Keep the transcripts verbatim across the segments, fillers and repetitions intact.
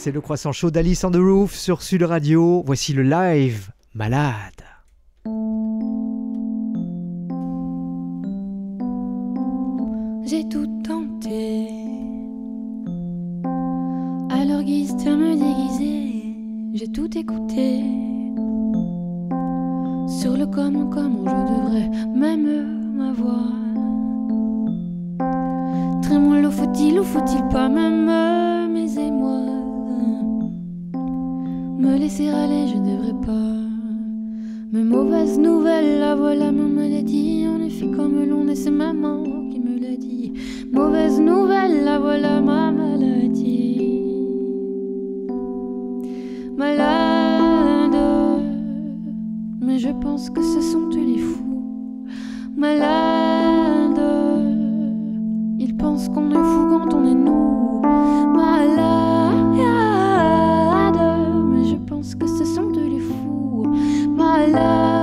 C'est le croissant chaud d'Alice on the Roof sur Sud Radio. Voici le live Malade. J'ai tout tenté, à leur guise de me déguiser, j'ai tout écouté. Sur le comment, comment je devrais même ma voix. Trémolo faut-il ou faut-il pas même mes émois. Me laisser aller, je devrais pas. Mais mauvaise nouvelle, la voilà ma maladie. En effet, comme l'on est, c'est maman qui me l'a dit. Mauvaise nouvelle, la voilà ma maladie. Malade, mais je pense que ce sont eux les fous. Malade, ils pensent qu'on est fou quand on est nous. Malade, mais je pense que ce sont eux les fous. Malade,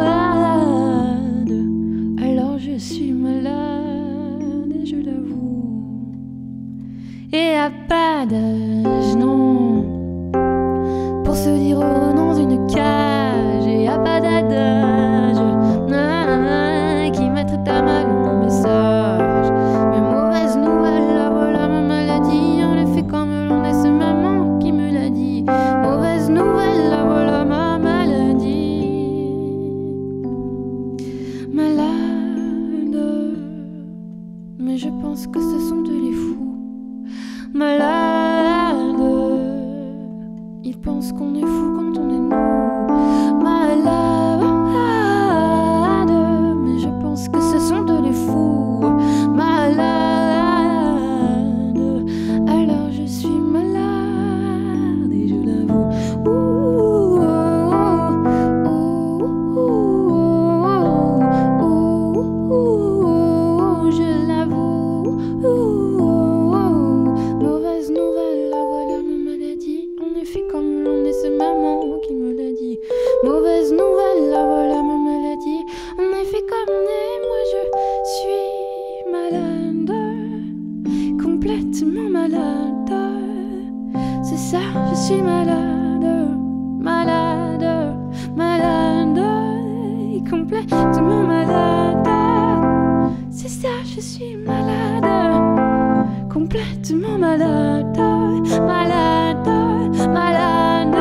alors je suis malade et je l'avoue. Et à pas d'âge, non, pour se dire heureux dans une cage. Et à pas d'adage, non, qui mettrait à mal mon message. Mais mauvaise nouvelle, la voilà ma maladie. En effet, comme l'on est, c'est maman qui me l'a dit. Mauvaise nouvelle, la voilà ma maladie. Malade, mais je pense que ce sont eux les fous. Malade, ils pensent qu'on est fou quand on est nous. Malade, mais je pense que ce sont eux les fous. Malade, alors je suis malade et je l'avoue. Ouh, ouh, ouh, ouh, je l'avoue. Ouh, mauvaise nouvelle, la voilà ma maladie. En effet, comme l'on est, c'est maman qui me l'a dit. Mauvaise nouvelle, la voilà ma maladie. En effet, comme on est, moi je suis malade, complètement malade. C'est ça, je suis malade, malade, malade, complètement malade. C'est ça, je suis malade, complètement malade, malade, malade,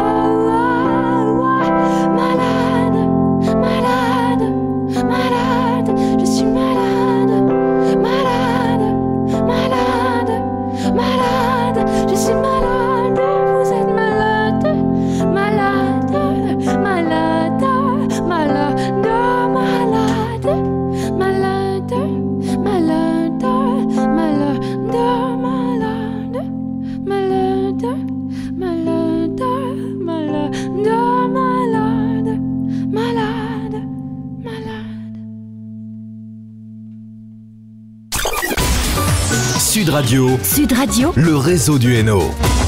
malade, malade, malade, je suis malade, malade, malade, malade, je suis malade, vous êtes malade, malade, malade, malade, malade, malade, malade, malade, malade, malade, malade, malade, malade, malade, malade. Sud Radio, Sud Radio, le réseau du Hainaut.